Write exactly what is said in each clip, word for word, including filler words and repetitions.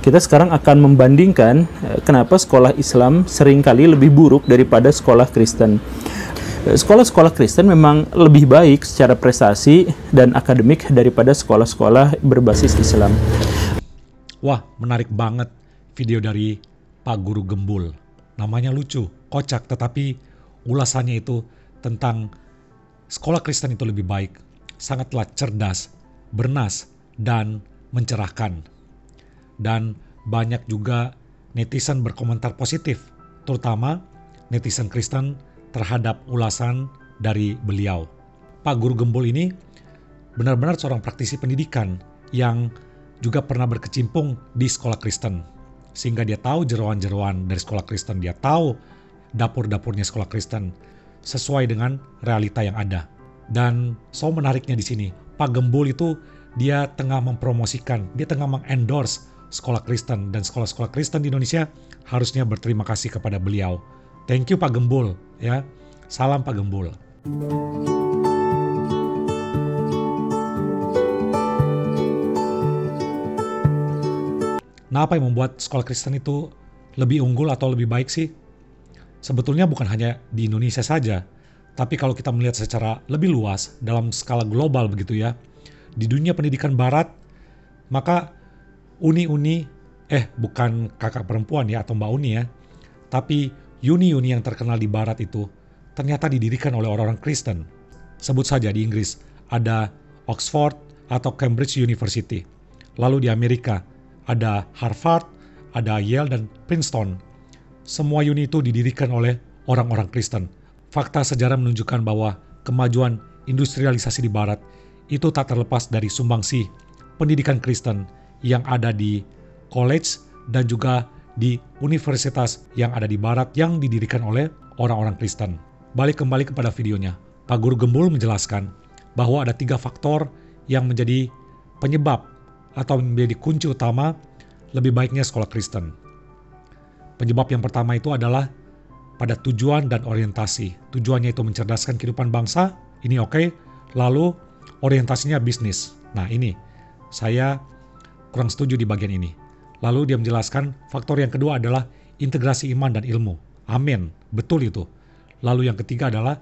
Kita sekarang akan membandingkan eh, kenapa sekolah Islam seringkali lebih buruk daripada sekolah Kristen. Eh, Sekolah-sekolah Kristen memang lebih baik secara prestasi dan akademik daripada sekolah-sekolah berbasis Islam. Wah, menarik banget video dari Pak Guru Gembul. Namanya lucu, kocak, tetapi ulasannya itu tentang sekolah Kristen itu lebih baik, sangatlah cerdas, bernas, dan mencerahkan. Dan banyak juga netizen berkomentar positif, terutama netizen Kristen terhadap ulasan dari beliau. Pak Guru Gembul ini benar-benar seorang praktisi pendidikan yang juga pernah berkecimpung di sekolah Kristen. Sehingga dia tahu jeroan-jeroan dari sekolah Kristen, dia tahu dapur-dapurnya sekolah Kristen sesuai dengan realita yang ada. Dan so menariknya di sini, Pak Gembul itu dia tengah mempromosikan, dia tengah mengendorse sekolah Kristen, dan sekolah-sekolah Kristen di Indonesia harusnya berterima kasih kepada beliau. Thank you Pak Gembul, ya. Salam Pak Gembul. Nah, apa yang membuat sekolah Kristen itu lebih unggul atau lebih baik sih? Sebetulnya bukan hanya di Indonesia saja, tapi kalau kita melihat secara lebih luas dalam skala global begitu ya, di dunia pendidikan barat, maka uni-uni, eh bukan kakak perempuan ya atau mbak uni ya, tapi uni-uni yang terkenal di barat itu ternyata didirikan oleh orang-orang Kristen. Sebut saja di Inggris ada Oxford atau Cambridge University. Lalu di Amerika ada Harvard, ada Yale dan Princeton. Semua uni itu didirikan oleh orang-orang Kristen. Fakta sejarah menunjukkan bahwa kemajuan industrialisasi di barat itu tak terlepas dari sumbangsi pendidikan Kristen yang ada di college dan juga di universitas yang ada di barat yang didirikan oleh orang-orang Kristen. Balik kembali kepada videonya, Pak Guru Gembul menjelaskan bahwa ada tiga faktor yang menjadi penyebab atau menjadi kunci utama lebih baiknya sekolah Kristen. Penyebab yang pertama itu adalah pada tujuan dan orientasi. Tujuannya itu mencerdaskan kehidupan bangsa, ini oke. Okay. Lalu orientasinya bisnis. Nah ini, saya kurang setuju di bagian ini. Lalu dia menjelaskan faktor yang kedua adalah integrasi iman dan ilmu. Amin, betul itu. Lalu yang ketiga adalah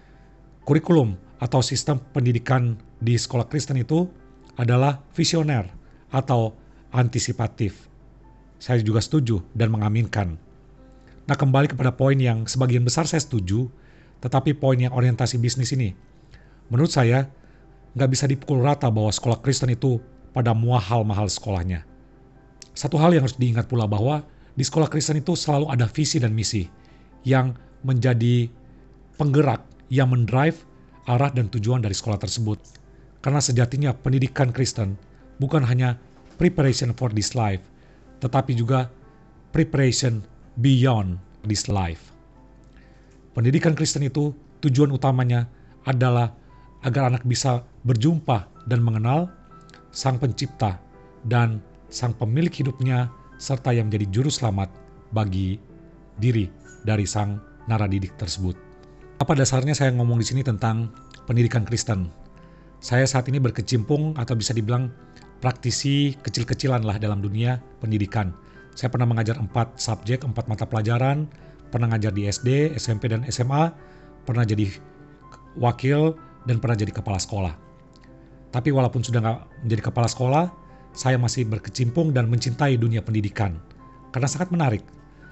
kurikulum atau sistem pendidikan di sekolah Kristen itu adalah visioner atau antisipatif. Saya juga setuju dan mengaminkan. Nah, kembali kepada poin yang sebagian besar saya setuju, tetapi poin yang orientasi bisnis ini, menurut saya nggak bisa dipukul rata bahwa sekolah Kristen itu pada mahal-mahal sekolahnya. Satu hal yang harus diingat pula bahwa di sekolah Kristen itu selalu ada visi dan misi yang menjadi penggerak, yang mendrive arah dan tujuan dari sekolah tersebut. Karena sejatinya pendidikan Kristen bukan hanya preparation for this life, tetapi juga preparation beyond this life. Pendidikan Kristen itu tujuan utamanya adalah agar anak bisa berjumpa dan mengenal Sang Pencipta dan Sang Pemilik hidupnya, serta yang menjadi juru selamat bagi diri dari Sang naradidik tersebut. Apa dasarnya saya ngomong di sini tentang pendidikan Kristen? Saya saat ini berkecimpung atau bisa dibilang praktisi kecil-kecilan lah dalam dunia pendidikan. Saya pernah mengajar empat subjek, empat mata pelajaran, pernah ngajar di S D, S M P, dan S M A, pernah jadi wakil, dan pernah jadi kepala sekolah. Tapi walaupun sudah nggak menjadi kepala sekolah, saya masih berkecimpung dan mencintai dunia pendidikan. Karena sangat menarik.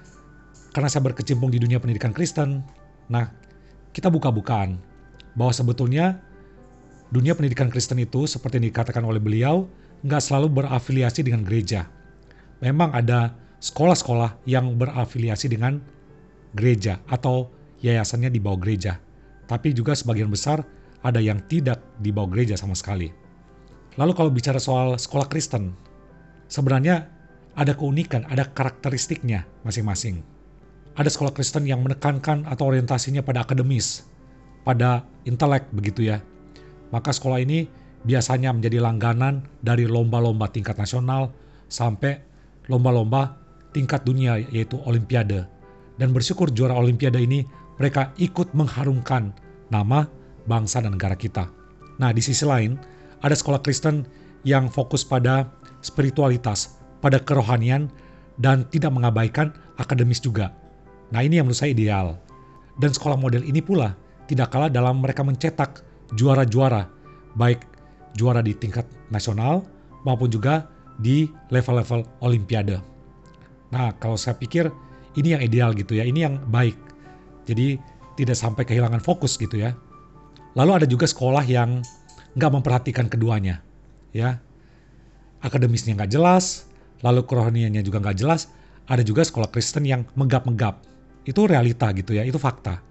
Karena saya berkecimpung di dunia pendidikan Kristen, nah kita buka-bukaan bahwa sebetulnya dunia pendidikan Kristen itu seperti yang dikatakan oleh beliau, nggak selalu berafiliasi dengan gereja. Memang ada sekolah-sekolah yang berafiliasi dengan gereja atau yayasannya di bawah gereja. Tapi juga sebagian besar ada yang tidak di bawah gereja sama sekali. Lalu kalau bicara soal sekolah Kristen, sebenarnya ada keunikan, ada karakteristiknya masing-masing. Ada sekolah Kristen yang menekankan atau orientasinya pada akademis, pada intelek begitu ya. Maka sekolah ini biasanya menjadi langganan dari lomba-lomba tingkat nasional sampai lomba-lomba tingkat dunia yaitu Olimpiade. Dan bersyukur juara Olimpiade ini mereka ikut mengharumkan nama bangsa dan negara kita. Nah di sisi lain ada sekolah Kristen yang fokus pada spiritualitas, pada kerohanian dan tidak mengabaikan akademis juga. Nah, ini yang menurut saya ideal. Dan sekolah model ini pula tidak kalah dalam mereka mencetak juara-juara, baik juara di tingkat nasional maupun juga di level-level olimpiade. Nah, kalau saya pikir ini yang ideal gitu ya, ini yang baik. Jadi tidak sampai kehilangan fokus gitu ya. Lalu ada juga sekolah yang nggak memperhatikan keduanya, ya. Akademisnya nggak jelas, lalu kerohaniannya juga nggak jelas. Ada juga sekolah Kristen yang menggap-menggap. Itu realita gitu ya, itu fakta.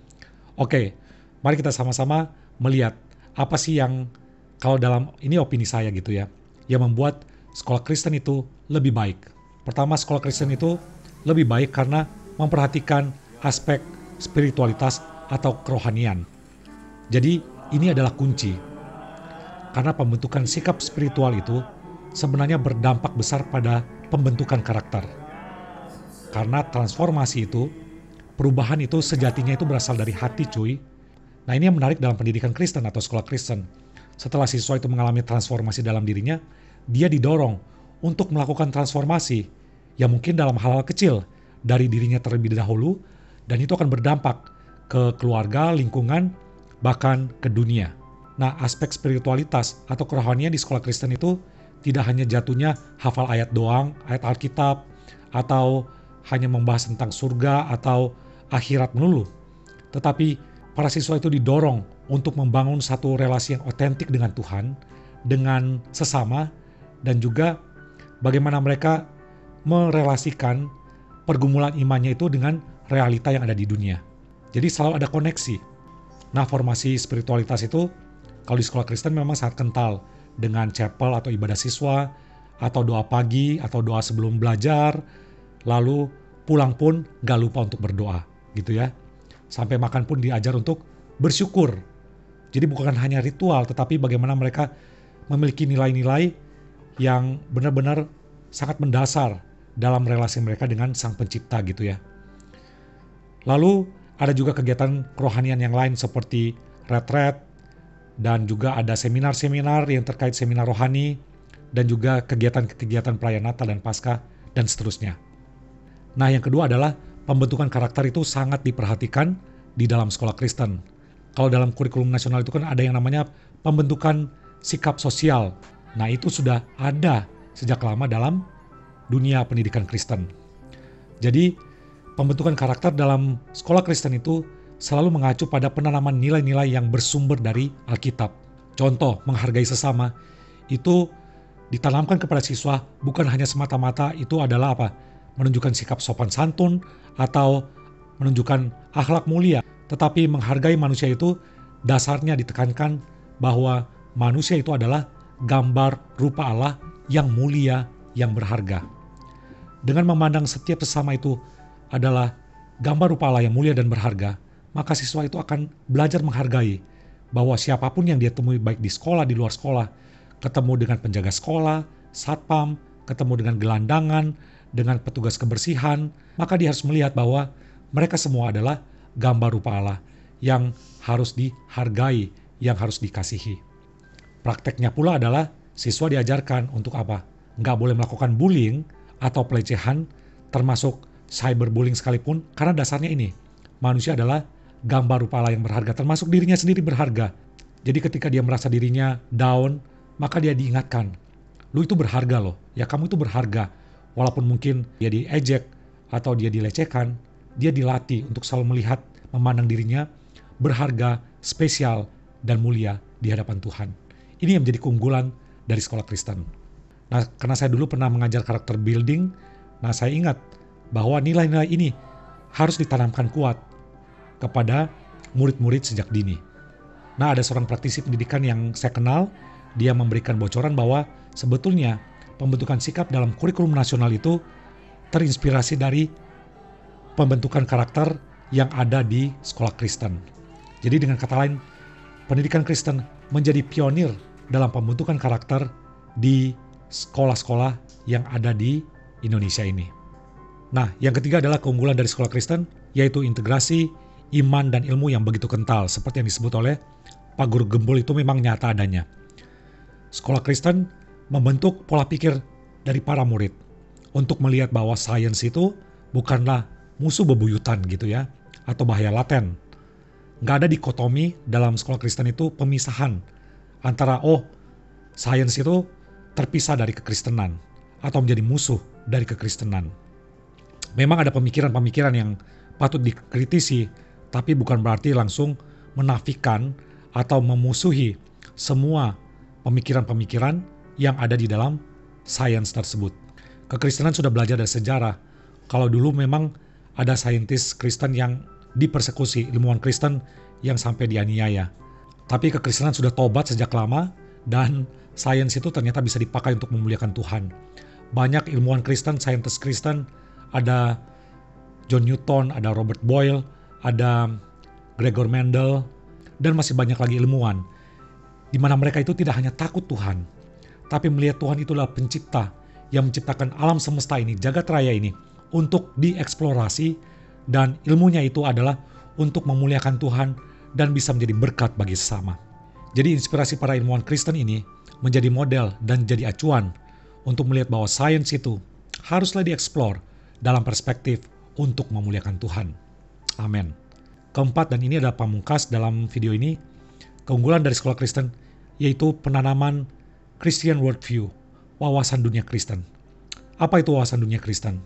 Oke, mari kita sama-sama melihat apa sih yang, kalau dalam, ini opini saya gitu ya, yang membuat sekolah Kristen itu lebih baik. Pertama, sekolah Kristen itu lebih baik karena memperhatikan aspek spiritualitas atau kerohanian. Jadi ini adalah kunci. Karena pembentukan sikap spiritual itu sebenarnya berdampak besar pada pembentukan karakter. Karena transformasi itu, perubahan itu sejatinya itu berasal dari hati cuy. Nah, ini yang menarik dalam pendidikan Kristen atau sekolah Kristen. Setelah siswa itu mengalami transformasi dalam dirinya, dia didorong untuk melakukan transformasi yang mungkin dalam hal-hal kecil dari dirinya terlebih dahulu, dan itu akan berdampak ke keluarga, lingkungan, bahkan ke dunia. Nah, aspek spiritualitas atau kerohanian di sekolah Kristen itu tidak hanya jatuhnya hafal ayat doang, ayat Alkitab, atau hanya membahas tentang surga atau akhirat melulu. Tetapi para siswa itu didorong untuk membangun satu relasi yang otentik dengan Tuhan, dengan sesama, dan juga bagaimana mereka merelasikan pergumulan imannya itu dengan realita yang ada di dunia. Jadi selalu ada koneksi. Nah, formasi spiritualitas itu kalau di sekolah Kristen memang sangat kental dengan chapel atau ibadah siswa, atau doa pagi, atau doa sebelum belajar, lalu pulang pun gak lupa untuk berdoa gitu ya. Sampai makan pun diajar untuk bersyukur. Jadi bukan hanya ritual, tetapi bagaimana mereka memiliki nilai-nilai yang benar-benar sangat mendasar dalam relasi mereka dengan Sang Pencipta gitu ya. Lalu ada juga kegiatan kerohanian yang lain seperti retret, dan juga ada seminar-seminar yang terkait seminar rohani, dan juga kegiatan-kegiatan perayaan Natal dan Paskah, dan seterusnya. Nah, yang kedua adalah pembentukan karakter itu sangat diperhatikan di dalam sekolah Kristen. Kalau dalam kurikulum nasional itu kan ada yang namanya pembentukan sikap sosial. Nah, itu sudah ada sejak lama dalam dunia pendidikan Kristen. Jadi, pembentukan karakter dalam sekolah Kristen itu selalu mengacu pada penanaman nilai-nilai yang bersumber dari Alkitab. Contoh, menghargai sesama, itu ditanamkan kepada siswa bukan hanya semata-mata itu adalah apa? Menunjukkan sikap sopan santun atau menunjukkan akhlak mulia. Tetapi menghargai manusia itu dasarnya ditekankan bahwa manusia itu adalah gambar rupa Allah yang mulia, yang berharga. Dengan memandang setiap sesama itu adalah gambar rupa Allah yang mulia dan berharga, maka siswa itu akan belajar menghargai bahwa siapapun yang dia temui baik di sekolah, di luar sekolah, ketemu dengan penjaga sekolah, satpam, ketemu dengan gelandangan, dengan petugas kebersihan, maka dia harus melihat bahwa mereka semua adalah gambar rupa Allah yang harus dihargai, yang harus dikasihi. Prakteknya pula adalah siswa diajarkan untuk apa? Nggak boleh melakukan bullying atau pelecehan, termasuk cyberbullying sekalipun, karena dasarnya ini, manusia adalah gambar rupa Allah yang berharga, termasuk dirinya sendiri berharga. Jadi ketika dia merasa dirinya down, maka dia diingatkan, lu itu berharga loh, ya kamu itu berharga. Walaupun mungkin dia diejek atau dia dilecehkan, dia dilatih untuk selalu melihat, memandang dirinya berharga, spesial, dan mulia di hadapan Tuhan. Ini yang menjadi keunggulan dari sekolah Kristen. Nah, karena saya dulu pernah mengajar karakter building, nah saya ingat bahwa nilai-nilai ini harus ditanamkan kuat kepada murid-murid sejak dini. Nah, ada seorang praktisi pendidikan yang saya kenal, dia memberikan bocoran bahwa sebetulnya pembentukan sikap dalam kurikulum nasional itu terinspirasi dari pembentukan karakter yang ada di sekolah Kristen. Jadi dengan kata lain, pendidikan Kristen menjadi pionir dalam pembentukan karakter di sekolah-sekolah yang ada di Indonesia ini. Nah, yang ketiga adalah keunggulan dari sekolah Kristen, yaitu integrasi iman dan ilmu yang begitu kental, seperti yang disebut oleh Pak Guru Gembul itu memang nyata adanya. Sekolah Kristen membentuk pola pikir dari para murid untuk melihat bahwa sains itu bukanlah musuh bebuyutan gitu ya, atau bahaya laten. Nggak ada dikotomi dalam sekolah Kristen itu pemisahan antara oh sains itu terpisah dari kekristenan atau menjadi musuh dari kekristenan. Memang ada pemikiran-pemikiran yang patut dikritisi, tapi bukan berarti langsung menafikan atau memusuhi semua pemikiran-pemikiran yang ada di dalam sains tersebut. Kekristenan sudah belajar dari sejarah. Kalau dulu memang ada saintis Kristen yang dipersekusi, ilmuwan Kristen yang sampai dianiaya. Tapi kekristenan sudah tobat sejak lama dan sains itu ternyata bisa dipakai untuk memuliakan Tuhan. Banyak ilmuwan Kristen, saintis Kristen, ada John Newton, ada Robert Boyle, ada Gregor Mendel, dan masih banyak lagi ilmuwan, di mana mereka itu tidak hanya takut Tuhan, tapi melihat Tuhan itulah pencipta yang menciptakan alam semesta ini, jagat raya ini, untuk dieksplorasi, dan ilmunya itu adalah untuk memuliakan Tuhan dan bisa menjadi berkat bagi sesama. Jadi inspirasi para ilmuwan Kristen ini menjadi model dan jadi acuan untuk melihat bahwa sains itu haruslah dieksplor dalam perspektif untuk memuliakan Tuhan. Amin. Keempat, dan ini adalah pamungkas dalam video ini, keunggulan dari sekolah Kristen yaitu penanaman Christian worldview, wawasan dunia Kristen. Apa itu wawasan dunia Kristen?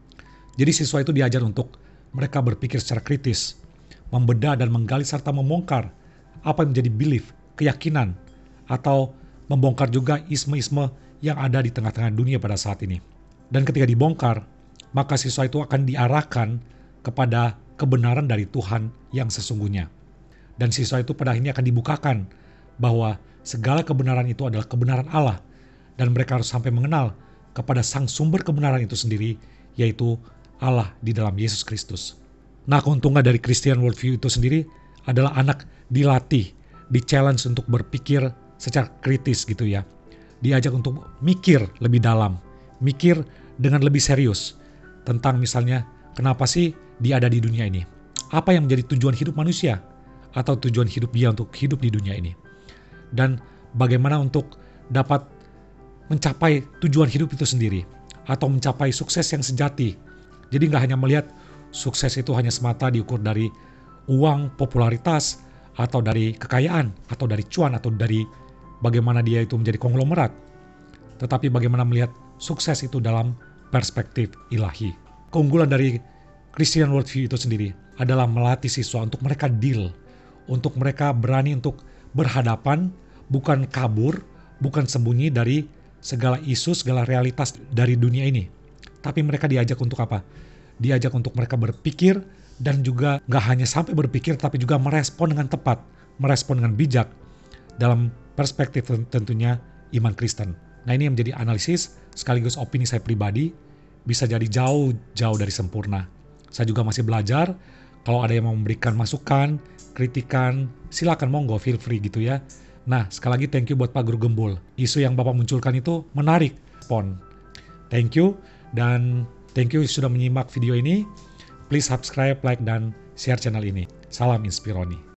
Jadi siswa itu diajar untuk mereka berpikir secara kritis, membedah dan menggali serta membongkar apa yang menjadi belief, keyakinan, atau membongkar juga isme-isme yang ada di tengah-tengah dunia pada saat ini. Dan ketika dibongkar, maka siswa itu akan diarahkan kepada kebenaran dari Tuhan yang sesungguhnya. Dan siswa itu pada akhirnya akan dibukakan bahwa segala kebenaran itu adalah kebenaran Allah, dan mereka harus sampai mengenal kepada sang sumber kebenaran itu sendiri, yaitu Allah di dalam Yesus Kristus. Nah, keuntungan dari Christian worldview itu sendiri adalah anak dilatih, di-challenge untuk berpikir secara kritis gitu ya. Diajak untuk mikir lebih dalam, mikir dengan lebih serius tentang misalnya kenapa sih dia ada di dunia ini? Apa yang menjadi tujuan hidup manusia atau tujuan hidup dia untuk hidup di dunia ini? Dan bagaimana untuk dapat mencapai tujuan hidup itu sendiri atau mencapai sukses yang sejati. Jadi nggak hanya melihat sukses itu hanya semata diukur dari uang, popularitas, atau dari kekayaan, atau dari cuan, atau dari bagaimana dia itu menjadi konglomerat. Tetapi bagaimana melihat sukses itu dalam perspektif ilahi. Keunggulan dari Christian worldview itu sendiri adalah melatih siswa untuk mereka deal, untuk mereka berani untuk berhadapan, bukan kabur, bukan sembunyi dari segala isu, segala realitas dari dunia ini. Tapi mereka diajak untuk apa? Diajak untuk mereka berpikir dan juga nggak hanya sampai berpikir, tapi juga merespon dengan tepat, merespon dengan bijak dalam perspektif tentunya iman Kristen. Nah, ini yang menjadi analisis sekaligus opini saya pribadi, bisa jadi jauh-jauh dari sempurna. Saya juga masih belajar. Kalau ada yang mau memberikan masukan, kritikan, silakan monggo, feel free gitu ya. Nah, sekali lagi thank you buat Pak Guru Gembul. Isu yang Bapak munculkan itu menarik. Respon. Thank you, dan thank you sudah menyimak video ini. Please subscribe, like, dan share channel ini. Salam Inspironi.